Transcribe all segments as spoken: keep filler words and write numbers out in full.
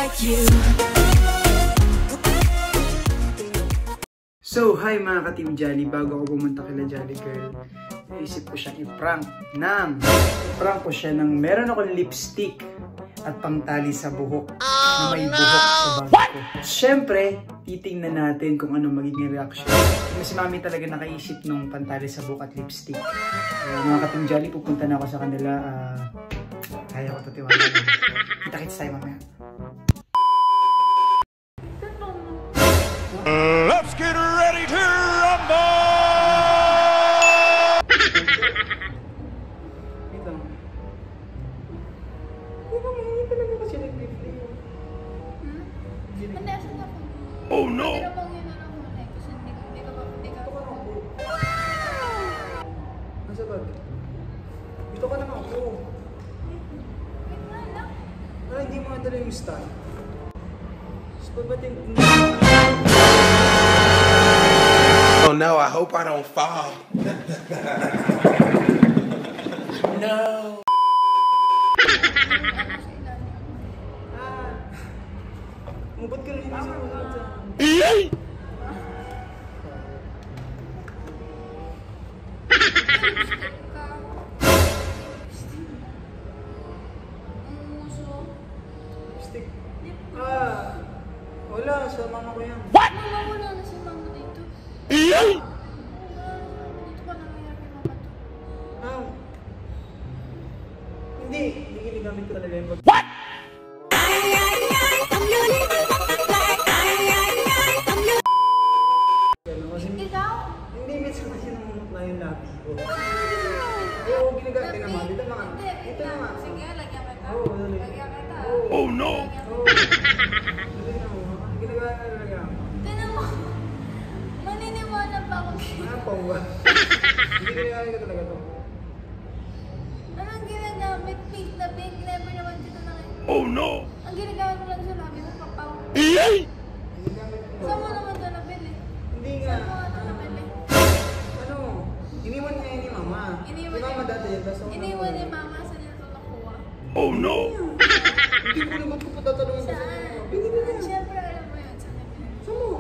like you. So, hi mga ka-Team Jolly. Bago ako pumunta kila Jolly Girl, naisip ko siyang i-prank ng i-prank ko siya ng meron akong lipstick at pangtali sa buhok na may buhok sa bag ko. Siyempre, titingnan natin kung ano magiging reaction. Kasi si Mami talaga nakaisip ng pantali sa buhok at lipstick. Kaya mga ka-Team Jolly, pupunta na ako sa kanila. Uh, kaya ko ito tiwala. Kita-kits tayo mamaya. Uh, let's get ready to rumble! Wait lang. Hindi naman, hindi talaga kasi nag-play. Hmm? Mandasan na po. Oh no! Pero pang yun na lang muna eh. Kasi hindi ka, hindi ka pa, hindi ka pa. Nasa bag? Gusto ka naman ako. Wait nga lang. Ah, hindi mo madala yung stand. So, ba't yung... Oh no, I hope I don't fall. No. Ah. Mubot ka rin kasi mo sa... Lipstick. Ah. Wala, sa mama ko yan. What? Mama, wala na si mama dito. Wala. Dito ka na nangyari kay mama to. Ah. Hindi. Hindi ginagamit ko talaga yung bag. What? Ikaw? Hindi, minsan kasi namumot na yung labi ko. Oo, ginagamit ka naman. Dito naman. Hindi, wait Dito lang. naman. Sige, lagyan kita. Oo, dali. Lagyan kita. Oh no! Oo. Dali na mo. Ginagamit ka talaga. Tinan mo. Maniniwala pa ako. Ah, pawa. Hindi ginagamit ka talaga to. Anong ginagamit? Pink na pink. Never naman dito na kayo. Oh no! Ang ginagamit mo lang sa labi mo, papaw. Ginagamit ko. Saan mo naman ito nabili? Hindi nga. Saan mo ito nabili? Ano? Iniwan niya yun ni mama. Iniwan Si mama ni- dati yun. tapos ako Iniwan ni naman. mama sa nito nakuha. Oh no! Hindi ko naman ko patatanungin kasi. Saan? Hindi ko na. Siyempre alam mo yun. Saan nabili? Saan mo?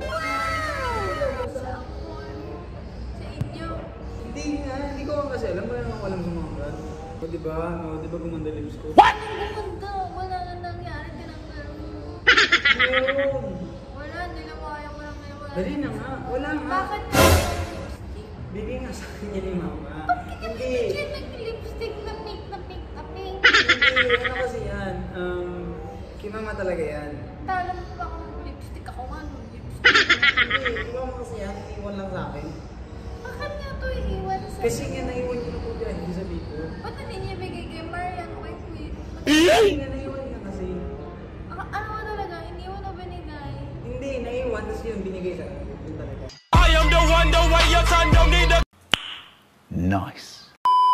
Sa ako. Sa inyo. Hindi nga. Hindi ko kasi alam. Wala naman alam sa mga brad. O diba? O diba gumanda lips ko? What? Anong gumanda? Wala na nangyari. Tinanggal mo. Meron. Wala. Hindi na kaya ko lang ngayon. Dali na nga. Wala nga. Bakit na lipstick? Bigay nga sa akin yan ni mama. Hindi. Hindi nag-lipstick na pink na pink na pink. Hindi. Ano kasi yan? Um, kay mama talaga yan. Tala mo pa ako lipstick. Ako nga nung lipstick. Hindi. Ikaw mo kasi yan. Iwan lang sa akin. Bakit nga ito iiwan sa... Kasi nga naiwan ko na po dyan. Hindi sabi ko. Ba't hindi niya ibigay kay Marian o kay Queen? Hindi nga naiwan ka kasi. Ah, ano ba talaga? Iniwan o binigay? Hindi. Naiwan. Tapos yun binigay sa akin. Yun talaga. I am the one, the way your son don't need a... Nice.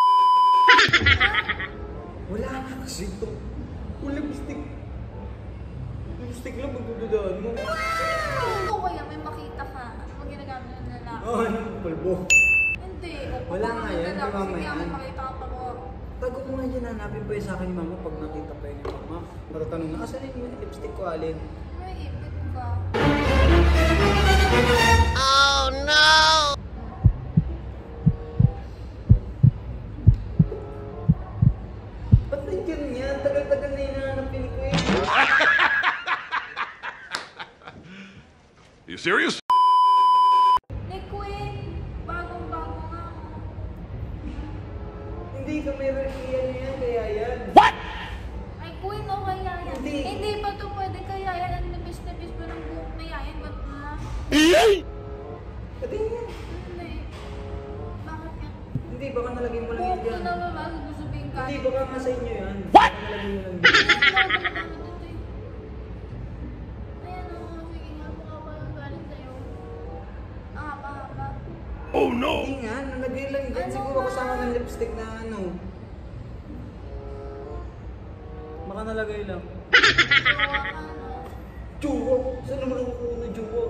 Wala nga kasi ito. Kung lipstick. Lipstick lang magdududaan mo. Kung ko kaya may makita ka, ano ba ginagamit ng lalaki? Oh, ano? Pulbo. Hindi. Wala nga yan, Lalaki, kay mama sige, yan. may makita ka pa mo. Tago mo nga dyan, hanapin pa yun sa akin ni mama pag nakita pa yun ni mama. Matatanong na, asan yung lipstick ko, Alin? May ipit ka. Oh no! Ba't nandiyan yan? Tagal-tagal na hinahanapin ko eh. You serious? Ni Queen, bagong-bago nga. Hindi ka may rekiyan yan, kaya yan. What? Ay, Queen o kaya yan? Hindi. Hindi pa to pwede kaya yan. Ang nabis-nabis pa ng buhok na yan. Ba't na? Pati yan. Hindi. Bakit yan? Hindi, baka nalagay mo lang Buhok yan ko dyan. na babago ko sabihin ka. Hindi, baka nga sa inyo yan. What? Baka nalagay mo lang dyan. Ayan o, sige nga, mukha pa yung galing sa'yo. Ang haba-haba. Oh no! Hindi nga, nalagay lang dyan. Ano Siguro ba? kasama ng lipstick na ano. Baka nalagay lang. Gawa ka, no? Juwa! Saan naman ako kuha ng juwa?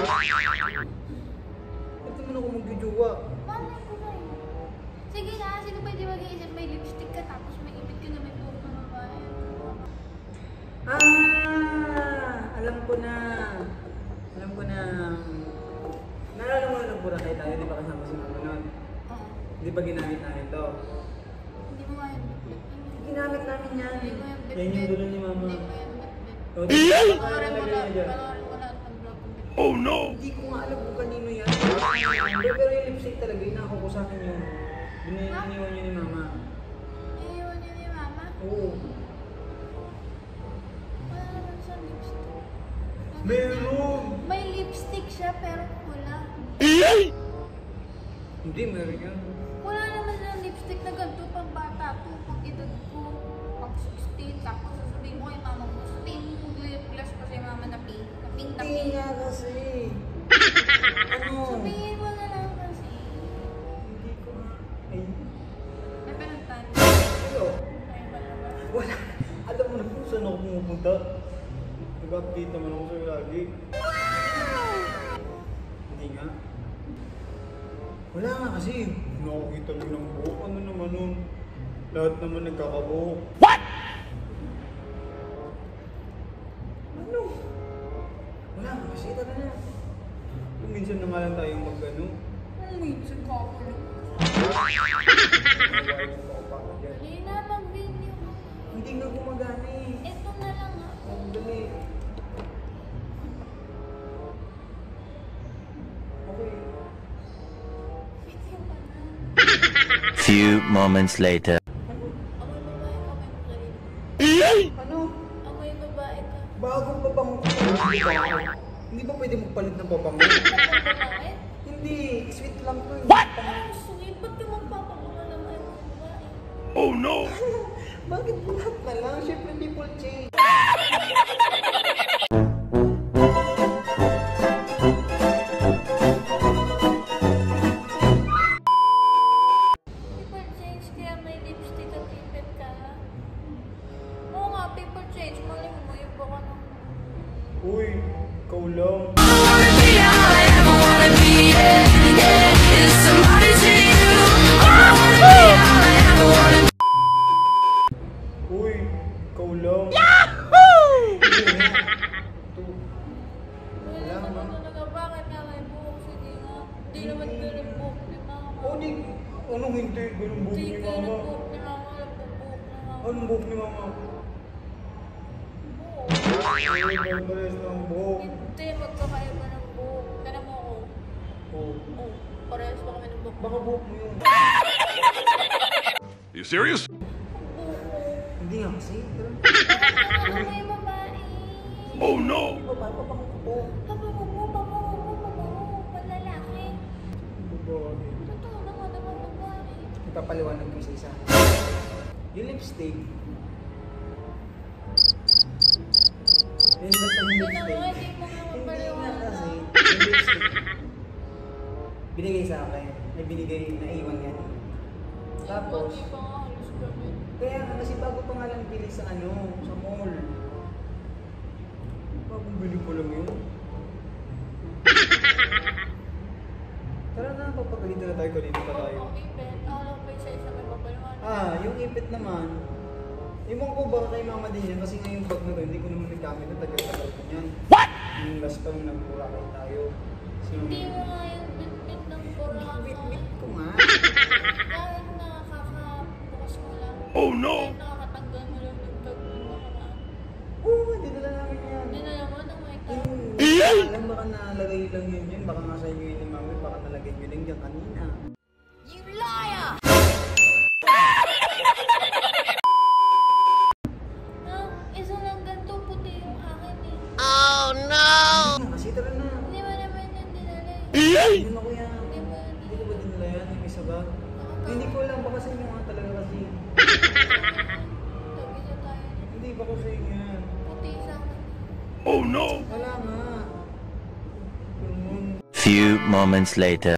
Ba't naman ako magjujuwa? Paano ko na yun? Sige na, sino pwede mag-iisip may lipstick ka tapos may ibig ka na may buhok na babae? Ah! ko na. Alam ko na. Naalala mo na nung Boracay tayo, di ba kasama si Mama nun? Oo. Di ba ginamit namin to? Hindi mo kaya bitbit. Ginamit namin yan. Hindi mo yan bitbit. Yan yung dulo ni Mama. Hindi mo yan bitbit. O, di ba? Panoorin mo Nakalagay na. na dyan. Panoorin mo na at mag-vlog ng bitbit. Oh no! Hindi ko nga alam kung kanino yan. Pero, pero yung lipstick talaga, inako ko sa akin yun. Bini- Iniwan yun ni Mama. Iiwan niyo ni Mama? Oo. Wala naman siyang lipstick. Meron! May lipstick siya pero wala. Hindi, meron yun. Wala naman siyang lipstick na ganito pang bata to. Pag edad ko, pag sixteen, tapos sasabihin ko kay mama mo, sabihin mo mag-lip gloss pa si mama na pink. Na pink na Hindi pink. nga kasi. Ano? Sabihin mo na lang kasi. Hindi ko nga. Ay, Napinagtan. ano? Ay, ba naman? Wala. Alam mo na kung saan ako pumupunta. Nag-update naman ako sa'yo lagi. Hindi nga. Wala nga kasi. Nakakita lang ng buhok. Ano naman nun? Lahat naman nagkakabuhok. What? Ano? Wala nga kasi. Tara na. Kung minsan na nga lang tayong mag-ano. Ano minsan ka ako lang? Dali na mag-video. Hindi nga gumagana eh. Ito na lang ah. Ang dali. Okay. Video ka na. Few moments later. Amoy babae ka, may sarili. Ano? Amoy babae ka. Bagong babango ko. Hindi ba? Hindi ba pwede magpalit ng babango? Amoy babae? Hindi. Sweet lang to. eh. What? Ang sweet. Ba't ka magpapakuha ng amoy babae? Oh no! Bakit lahat na lang? Siyempre people change. People change kaya may lipstick at lipid ka. Oo nga, people change. Mali mo yung baka ng... Uy, ikaw lang. Uy, ikaw lang. Yahoo! Wala naman talaga. Bakit nga may buhok? Sige nga. Di naman ganun buhok ni mama. O di, anong hindi? Ganun buhok Di ni ganun mama. buhok ni mama. Alam ko buhok ni mama. Anong buhok ni mama? Buhok. Ay, balbalas ng buhok. Hindi, magkakaiba ng buhok. Tara mo ako. Oh, Oh, parehas pa kami ng buhok. baka buhok mo yun. You serious? Hindi nga kasi. Pero, Ano may babae? Oh no! babae pa bang ako? Pabango mo, pabango mo, pabango mo. Panlalaki. Babae. Totoo naman naman babae. Ipapaliwanag ko sa isa. Yung lipstick. Yung basta yung Hindi lipstick. naman, hindi mo nga Hindi nga mapaliwanag. kasi. Yung lipstick. Binigay sa akin. May binigay na iwan yan. Tapos, Hindi pa nga halos kami. kaya nga kasi bago pa nga lang bili sa ano, sa mall. Bagong bili ko lang yun. Tara na, papagalitan na tayo kanina pa tayo. Oo, ipit. Ako lang pa isa isa may papaliwanag. Ah, yung ipit naman. Iwan ko baka kay mama din yan kasi ngayong bag na to, hindi ko naman nagkamit na tagal-tagal ko yan. What? Yung last pa nung nagburakay tayo. So, Hindi mo nga yung bit-bit ng Boracay. bit-bit ko nga. Kahit nakakabukas mo lang. Oh no! Kahit nakakatanggal mo lang yung tag mo nakaraan. Oo, dinala namin yan. Hindi na naman ang may tao. Yung, alam baka nalagay lang yun yun, baka nga sa inyo yun ni mami, baka nalagay nyo lang dyan kanina. You liar! Ah, isa lang ganito puti yung akin eh. Hindi nga, kasi tara na. Hindi mo naman yung dinala eh. Hindi mo ko yan. Hindi mo yan Hindi ko ba dinala yan, yung isa ba? Hindi ko alam, baka sa inyo nga talaga kasi. Tag-isa tayo. Hindi, baka sa inyo yan. Puti sa akin. Oh no! Wala nga. Ganun. Few moments later.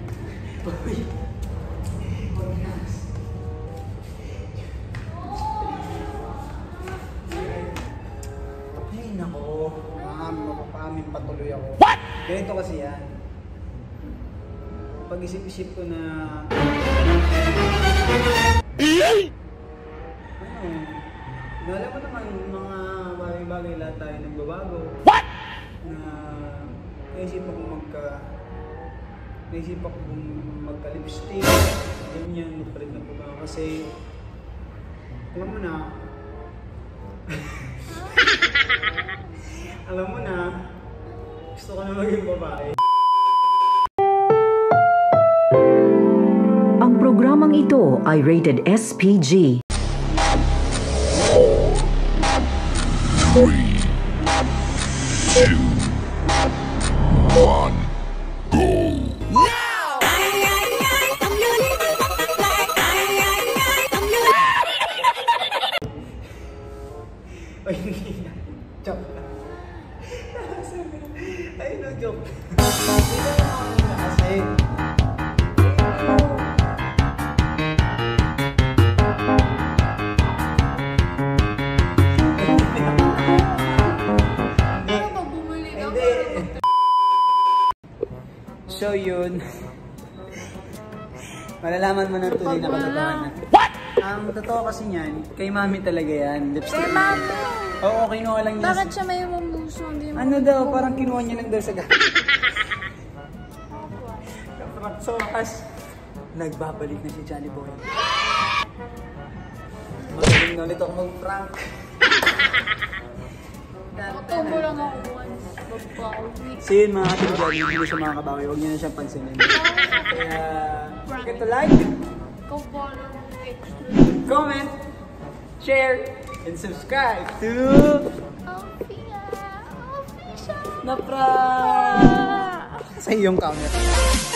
Ay, nako. Ma'am, mapapamin patuloy ako. What? Ganito kasi yan. Pag-isip-isip ko na... Ano? Alam mo naman, mga bagay-bagay lahat tayo nagbabago. What? na naisip ako magka naisip ako kung magka-lipstick, ganyan, magpalit na po ba kasi alam mo na alam mo na gusto ko na maging babae. Ang programang ito ay rated S P G. Three, two, one, go. Ay, hindi na. Joke lang. Ay, no joke. Kasi so yun, malalaman mo ng tunay na katotohanan. What? Ang totoo kasi niyan, kay mami talaga yan. Lipstick. Kay mami? Oo, kinuha lang niya. Bakit siya may mamuso? Ano daw, parang kinuha niya lang daw sa gata. So, as nagbabalik na si Johnny Boy. Magaling na ulit ako mag-prank. Tubo lang ako once. Babawi. So yun mga ating Johnny, hindi sa mga kabawi, huwag niyo na siyang pansinin. Kaya, forget to like, comment, share, and subscribe to Official! Official! na prank sa iyong camera.